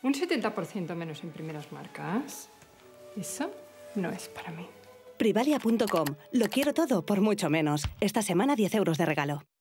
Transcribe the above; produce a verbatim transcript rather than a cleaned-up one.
Un setenta por ciento menos en primeras marcas. Eso no es para mí. Privalia punto com. Lo quiero todo por mucho menos. Esta semana diez euros de regalo.